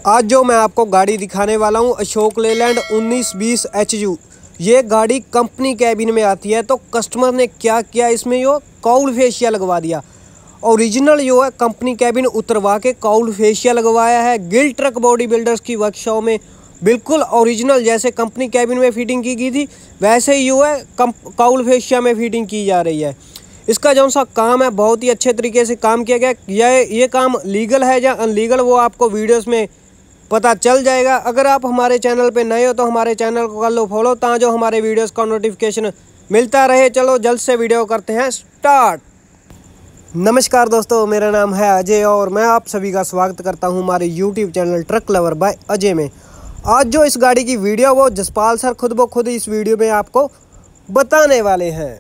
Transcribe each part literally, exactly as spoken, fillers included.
आज जो मैं आपको गाड़ी दिखाने वाला हूँ अशोक लेलैंड उन्नीस बीस एच यू। ये गाड़ी कंपनी कैबिन में आती है। तो कस्टमर ने क्या किया, इसमें यो काउल फेशिया लगवा दिया। ओरिजिनल जो है कंपनी कैबिन उतरवा के काउल फेशिया लगवाया है। गिल ट्रक बॉडी बिल्डर्स की वर्कशॉप में बिल्कुल ओरिजिनल जैसे कंपनी कैबिन में फिटिंग की गई थी वैसे ही जो है काउल फेशिया में फिटिंग की जा रही है। इसका जो सा काम है बहुत ही अच्छे तरीके से काम किया गया। यह ये काम लीगल है या अनलीगल वो आपको वीडियोस में पता चल जाएगा। अगर आप हमारे चैनल पे नए हो तो हमारे चैनल को कर लो फॉलो, ताकि जो हमारे वीडियोस का नोटिफिकेशन मिलता रहे। चलो जल्द से वीडियो करते हैं स्टार्ट। नमस्कार दोस्तों, मेरा नाम है अजय और मैं आप सभी का स्वागत करता हूं हमारे YouTube channel truck lover by Ajay में। आज जो इस गाड़ी की वीडियो वो जसपाल सर खुद ब खुद इस वीडियो में आपको बताने वाले हैं।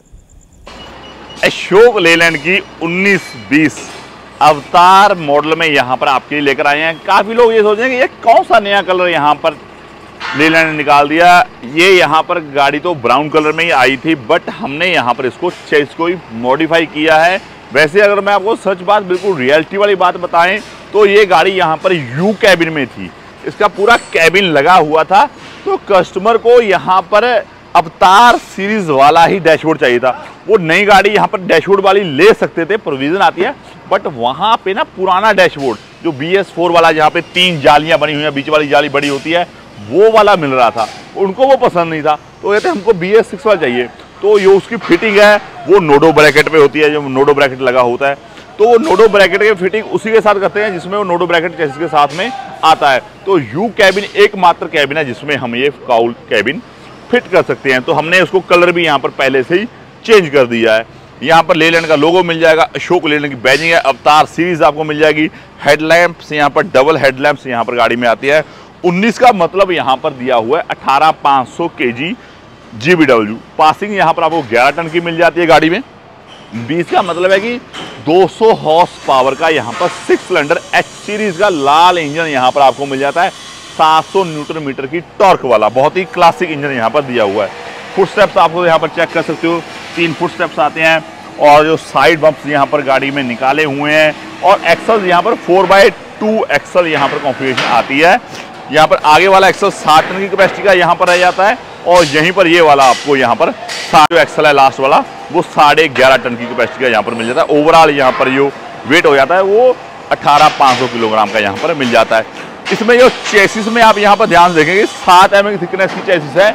अशोक लेलैंड की उन्नीस बीस अवतार मॉडल में यहाँ पर आपके लिए लेकर आए हैं। काफ़ी लोग ये सोच रहे हैं कि ये कौन सा नया कलर यहाँ पर लेलैंड ने निकाल दिया। ये यहाँ पर गाड़ी तो ब्राउन कलर में ही आई थी, बट हमने यहाँ पर इसको चेस को ही मॉडिफाई किया है। वैसे अगर मैं आपको सच बात बिल्कुल रियलिटी वाली बात बताएं तो ये गाड़ी यहाँ पर यू कैबिन में थी। इसका पूरा कैबिन लगा हुआ था, तो कस्टमर को यहाँ पर अवतार सीरीज वाला ही डैशबोर्ड चाहिए था। वो नई गाड़ी यहाँ पर डैशबोर्ड वाली ले सकते थे, प्रोविजन आती है, बट वहाँ पे ना पुराना डैशबोर्ड जो बी एस फोर वाला जहाँ पे तीन जालियाँ बनी हुई हैं, बीच वाली जाली बड़ी होती है, वो वाला मिल रहा था। उनको वो पसंद नहीं था, तो कहते हमको बी एस सिक्स वाला चाहिए। तो ये उसकी फिटिंग है वो नोडो ब्रैकेट पे होती है, जो नोडो ब्रैकेट लगा होता है। तो वो नोडो ब्रैकेट की फिटिंग उसी के साथ करते हैं जिसमें वो नोडो ब्रैकेट चेसिस के साथ में आता है। तो यू कैबिन एकमात्र कैबिन है जिसमें हम ये काउल कैबिन फिट कर सकते हैं। तो हमने उसको कलर भी यहाँ पर पहले से ही चेंज कर दिया है। यहाँ पर लेलैंड का लोगो मिल जाएगा, अशोक लेलैंड की बैजिंग है, अवतार सीरीज आपको मिल जाएगी। हेडलैम्प्स यहाँ पर डबल हेडलैम्प्स यहाँ पर गाड़ी में आती है। उन्नीस का मतलब यहाँ पर दिया हुआ है अठारह पाँच सौ K G G V W. Passing यहाँ पर आपको ग्यारह टन की मिल जाती है गाड़ी में। बीस का मतलब है कि दो सौ हॉर्स पावर का यहाँ पर सिक्स सिलेंडर एच सीरीज का लाल इंजन यहाँ पर आपको मिल जाता है। सात सौ न्यूटन मीटर की टॉर्क वाला बहुत ही क्लासिक इंजन यहाँ पर दिया हुआ है। फुट स्टेप्स आपको यहाँ पर चेक कर सकते हो, तीन फुट स्टेप्स आते हैं और जो साइड बम्प्स यहाँ पर गाड़ी में निकाले हुए हैं। और एक्सल यहाँ पर फोर बाई टू एक्सल यहाँ पर कॉन्फ़िगरेशन आती है। यहाँ पर आगे वाला एक्सल सात टन की कैपेसिटी का यहाँ पर रह जाता है और यहीं पर ये वाला आपको यहाँ पर जो एक्सल है लास्ट वाला वो साढ़े ग्यारह टन की कैपेसिटी का यहाँ पर मिल जाता है। ओवरऑल यहाँ पर जो वेट हो जाता है वो अठारह पाँच सौ किलोग्राम का यहाँ पर मिल जाता है। इसमें जो चेसिस में आप यहाँ पर ध्यान देखेंगे सात एम एम की थिकनेस की चेसिस है।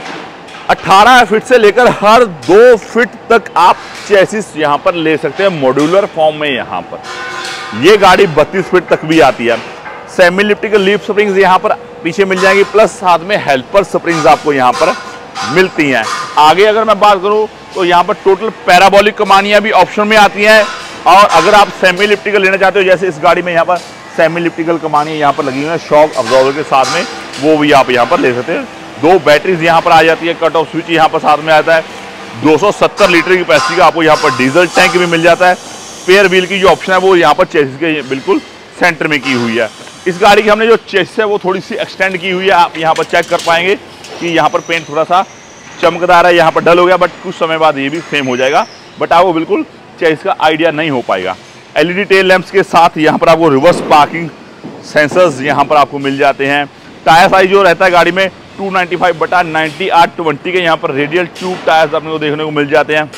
अठारह फीट से लेकर हर दो फीट तक आप चेसिस यहाँ पर ले सकते हैं मॉड्यूलर फॉर्म में। यहाँ पर ये गाड़ी बत्तीस फीट तक भी आती है। सेमी इलिप्टिकल लीफ स्प्रिंग्स यहाँ पर पीछे मिल जाएंगी, प्लस साथ में हेल्पर स्प्रिंग्स आपको यहाँ पर मिलती हैं। आगे अगर मैं बात करूँ तो यहाँ पर टोटल पैराबोलिक कमानियाँ भी ऑप्शन में आती हैं। और अगर आप सेमी इलिप्टिकल लेना चाहते हो, जैसे इस गाड़ी में यहाँ पर सेमी इलिप्टिकल कमानियाँ यहाँ पर लगी हुई हैं शॉक अब्जॉर्बर के साथ में, वो भी आप यहाँ पर ले सकते हैं। दो बैटरीज यहाँ पर आ जाती है, कट ऑफ स्विच यहाँ पर साथ में आता है। दो सौ सत्तर लीटर की कैपेसिटी का आपको यहाँ पर डीजल टैंक भी मिल जाता है। स्पेयर व्हील की जो ऑप्शन है वो यहाँ पर चेसिस के बिल्कुल सेंटर में की हुई है। इस गाड़ी की हमने जो चेसिस है वो थोड़ी सी एक्सटेंड की हुई है। आप यहाँ पर चेक कर पाएंगे कि यहाँ पर पेंट थोड़ा सा चमकदार है, यहाँ पर डल हो गया, बट कुछ समय बाद ये भी सेम हो जाएगा, बट आपको बिल्कुल चेसिस का आइडिया नहीं हो पाएगा। L E D tail lamps के साथ यहाँ पर आपको रिवर्स पार्किंग सेंसर्स यहाँ पर आपको मिल जाते हैं। टायर साइज जो रहता है गाड़ी में टू नाइन्टी फाइव बटा नाइन्टी आठ ट्वेंटी के यहाँ पर रेडियल ट्यूब टायर्स अपने को देखने को मिल जाते हैं।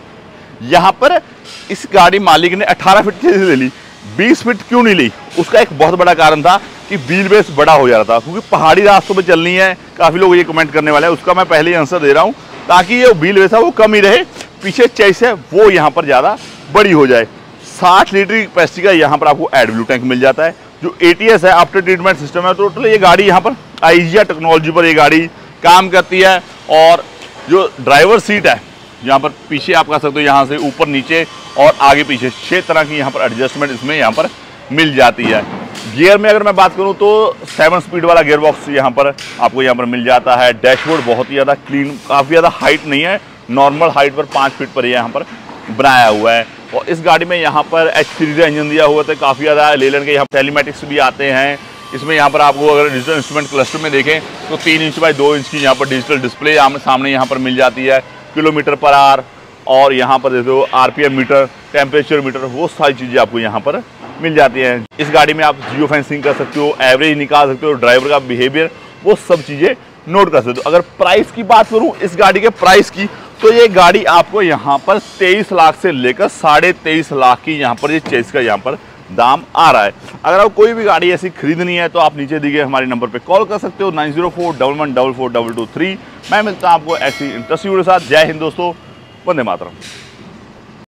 यहाँ पर इस गाड़ी मालिक ने अठारह फीट की ले ली, बीस फीट क्यों नहीं ली? उसका एक बहुत बड़ा कारण था कि व्हील बेस बड़ा हो जा रहा था, क्योंकि पहाड़ी रास्तों पे चलनी है। काफ़ी लोग ये कमेंट करने वाले हैं, उसका मैं पहले ही आंसर दे रहा हूँ, ताकि ये व्हील बेस है वो कम ही रहे, पीछे चेस है वो यहाँ पर ज़्यादा बड़ी हो जाए। साठ लीटर की कैपेसिटी का यहाँ पर आपको एडब्ल्यू टैंक मिल जाता है। जो ए टी एस है आफ्टर ट्रीटमेंट सिस्टम है, टोटल ये गाड़ी यहाँ पर आइजिया टेक्नोलॉजी पर ये गाड़ी काम करती है। और जो ड्राइवर सीट है यहाँ पर पीछे आप कर सकते हो, यहाँ से ऊपर नीचे और आगे पीछे छः तरह की यहाँ पर एडजस्टमेंट इसमें यहाँ पर मिल जाती है। गियर में अगर मैं बात करूँ तो सेवन स्पीड वाला गियर बॉक्स यहाँ पर आपको यहाँ पर मिल जाता है। डैशबोर्ड बहुत ही ज़्यादा क्लीन, काफ़ी ज़्यादा हाइट नहीं है, नॉर्मल हाइट पर पाँच फीट पर यहाँ पर बनाया हुआ है। और इस गाड़ी में यहाँ पर एच सीरीज का इंजन दिया हुआ था, काफ़ी ज़्यादा लेलैंड के यहाँ टेलीमेटिक्स भी आते हैं। इसमें यहाँ पर आपको अगर डिजिटल इंस्ट्रूमेंट क्लस्टर में देखें तो तीन इंच बाई दो इंच की यहाँ पर डिजिटल डिस्प्ले आमने सामने यहाँ पर मिल जाती है। किलोमीटर पर आवर और यहाँ पर देखो R P M meter, temperature meter, वो सारी चीज़ें आपको यहाँ पर मिल जाती हैं। इस गाड़ी में आप जियो फेंसिंग कर सकते हो, एवरेज निकाल सकते हो, ड्राइवर का बिहेवियर, वो सब चीज़ें नोट कर सकते हो। अगर प्राइस की बात करूँ इस गाड़ी के प्राइस की, तो ये गाड़ी आपको यहाँ पर तेईस लाख से लेकर साढ़े तेईस लाख की यहाँ पर ये चेस का यहाँ पर दाम आ रहा है। अगर आप कोई भी गाड़ी ऐसी खरीदनी है तो आप नीचे दिए गए हमारे नंबर पे कॉल कर सकते हो, nine zero four double one double four double two three. मैं मिलता हूँ आपको ऐसी इंटरेस्टिंग वीडियो के साथ। जय हिंद दोस्तों, वंदे मातरम।